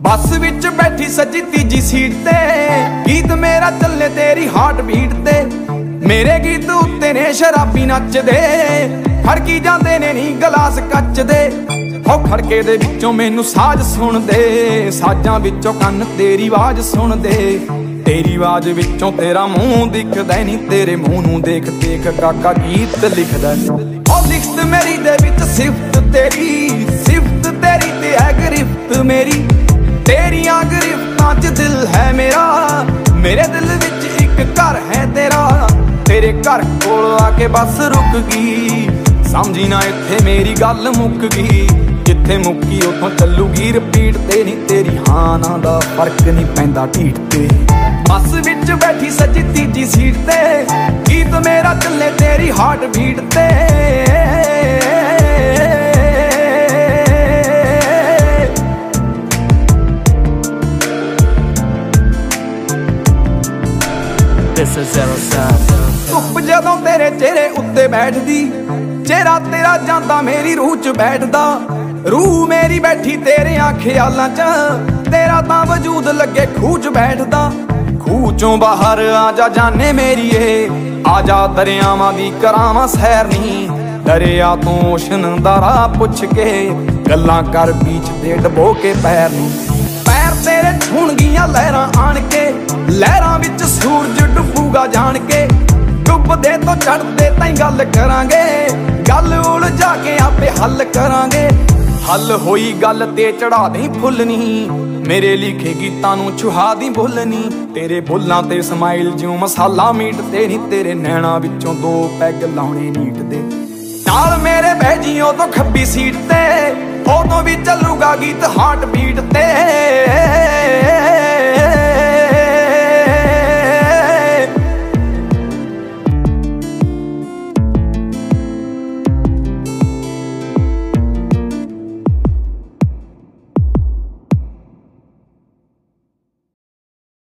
ਬੱਸ ਵਿੱਚ ਬੈਠੀ ਸੱਜੀ ਤੀਜੀ ਸੀਟ ਤੇ, ਗੀਤ ਮੇਰਾ ਚੱਲੇ ਤੇਰੀ ਹਾਰਟ ਬੀਟ ਤੇ। ਮੇਰੇ ਗੀਤ ਉੱਤੇ ਨੇ ਸ਼ਰਾਬੀ ਨੱਚਦੇ, ਖੜਕੀ ਜਾਂਦੇ ਨੇ ਨੀ ਗਲਾਸ ਕੱਚ ਦੇ। ਹੋ ਖੜਕੇ ਦੇ ਵਿੱਚੋਂ ਮੈਨੂੰ ਸਾਜ਼ ਸੁਣਦੇ, ਸਾਜ਼ਾਂ ਵਿੱਚੋਂ ਕੰਨ ਤੇਰੀ ਆਵਾਜ਼ ਸੁਣਦੇ। ਤੇਰੀ ਆਵਾਜ਼ ਵਿੱਚੋਂ ਤੇਰਾ ਮੂੰਹ ਦਿਖਦਾ ਨੀ, ਤੇਰੇ ਮੂੰਹ ਨੂੰ ਦੇਖ ਦੇਖ ਕਾਕਾ ਗੀਤ ਲਿਖਦਾ। ਉਹ ਲਿਖਤ ਮੇਰੀ ਦੇ ਵਿੱਚ ਸਿਫਤ ਤੇਰੀ, ਸਿਫਤ ਤੇਰੀ ਤੇ ਹੈ ਗ੍ਰਿਫਤ ਮੇਰੀ। ਤੇਰੀਆਂ ਗ੍ਰਿਫਤਾਂ 'ਚ ਦਿਲ ਹੈ ਮੇਰਾ, ਮੇਰੇ ਦਿਲ ਵਿੱਚ ਇੱਕ ਘਰ ਹੈ ਤੇਰਾ। ਤੇਰੇ ਘਰ ਕੋਲ ਆ ਕੇ ਬੱਸ ਰੁਕ ਗਈ, ਸਮਝੀ ਨਾ ਇੱਥੇ ਮੇਰੀ ਗੱਲ ਮੁੱਕ ਗਈ। ਜਿੱਥੇ ਮੁੱਕੀ ਉੱਥੋਂ ਚੱਲੂਗੀ ਰਿਪੀਟ ਤੇ, ਨੀ ਤੇਰੀ ਹਾਂ ਨਾ ਦਾ ਫਰਕ ਨਹੀਂ ਪੈਂਦਾ ਢੀਠ ਤੇ। ਬੱਸ ਵਿੱਚ ਬੈਠੀ ਸੱਜੀ ਤੀਜੀ ਸੀਟ ਤੇ, ਗੀਤ ਮੇਰਾ ਚੱਲੇ ਤੇਰੀ ਹਾਰਟ ਬੀਟ ਤੇ। ਧੁੱਪ ਜਦੋਂ ਤੇਰੇ ਚਿਹਰੇ ਉੱਤੇ ਬੈਠਦੀ, ਚਿਹਰਾ ਤੇਰਾ ਜਾਂਦਾ ਮੇਰੀ ਰੂਹ 'ਚ ਬੈਠਦਾ। ਰੂਹ ਮੇਰੀ ਬੈਠੀ ਤੇਰਿਆਂ ਖਿਆਲਾਂ 'ਚ, ਤੇਰਾ ਤਾਂ ਵਜੂਦ ਲੱਗੇ ਖੂਹ 'ਚ ਬੈਠਦਾ। ਖੂਹ 'ਚੋਂ ਬਾਹਰ ਆ ਜਾ ਜਾਨੇ ਮੇਰੀਏ, ਆ ਜਾ ਦਰਿਆਵਾਂ ਦੀ ਕਰਾਵਾਂ ਸੈਰ ਨੀ। ਦਰਿਆ ਤੋਂ ਓਸ਼ਨ ਦਾ ਰਾਹ ਪੁੱਛ ਕੇ, ਗੱਲਾਂ ਕਰ ਬੀਚ ਤੇ ਡਬੋ ਕੇ ਪੈਰ ਨੀ। ਪੈਰ ਤੇਰੇ ਛੂਣਗੀਆਂ ਲਹਿਰਾਂ ਆਣ ਕੇ, ਲਹਿਰਾਂ ਵਿੱਚ ਸੂਰਜ ਡੁੱਬੂਗਾ ਜਾਣ ਕੇ। ਡੁੱਬਦੇ ਤੋਂ ਚੜ੍ਹਦੇ ਤਾਈਂ ਗੱਲ ਕਰਾਂਗੇ, ਗੱਲ ਉਲਝਾ ਕੇ ਆਪੇ ਹੱਲ ਕਰਾਂਗੇ। ਹੱਲ ਹੋਈ ਗੱਲ ਤੇ ਚੜਾ ਦੇ ਫੁੱਲ ਨੀ, ਮੇਰੇ ਲਿਖੇ ਗੀਤਾਂ ਨੂੰ ਛੁਹਾ ਦੀ ਬੁੱਲ ਨੀ। ਤੇਰੇ ਬੁੱਲਾਂ ਤੇ ਸਮਾਈਲ ਜਿਉਂ ਮਸਾਲਾ ਮੀਟ ਤੇ ਨੀ, ਤੇਰੇ ਨੈਣਾ ਵਿੱਚੋਂ ਦੋ ਪੈਗ ਲਾਉਣੇ ਨੀਟ ਦੇ। ਨਾਲ ਮੇਰੇ ਬਹਿ ਜੀ ਉਦੋਂ ਖੱਬੀ ਸੀਟ ਤੇ, ਉਦੋਂ ਵੀ ਚੱਲੂਗਾ ਗੀਤ ਹਾਰਟ ਬੀਟ ਤੇ।